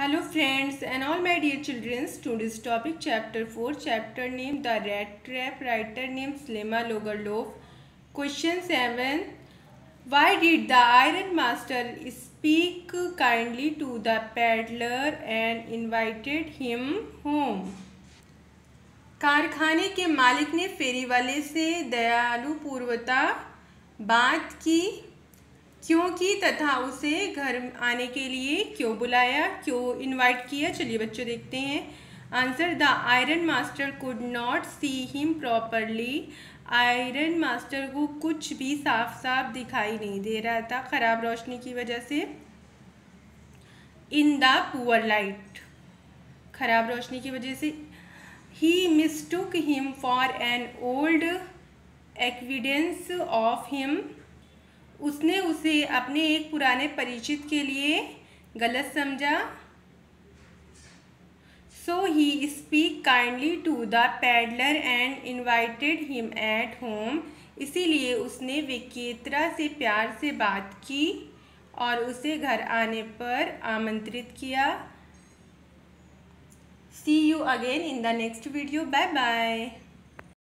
Hello friends and all my dear children. Today's topic chapter 4, chapter name The Rat Trap, writer name Slema Logarlov. Question 7. Why did the Iron Master speak kindly to the peddler and invited him home? कारखाने के मालिक ने फेरी वाले से दयालुपूर्वता बात की क्योंकि तथा उसे घर आने के लिए क्यों बुलाया, क्यों इनवाइट किया। चलिए बच्चों देखते हैं answer. The iron master could not see him properly. Iron master को कुछ भी साफ साफ दिखाई नहीं दे रहा था, खराब रोशनी की वजह से। इन द पुअर लाइट, खराब रोशनी की वजह से। He mistook him for an old acquaintance of him. उसने उसे अपने एक पुराने परिचित के लिए गलत समझा। So he speak kindly to the peddler and invited him at home. इसीलिए उसने विक्रेता से प्यार से बात की और उसे घर आने पर आमंत्रित किया। See you again in the next video. Bye bye.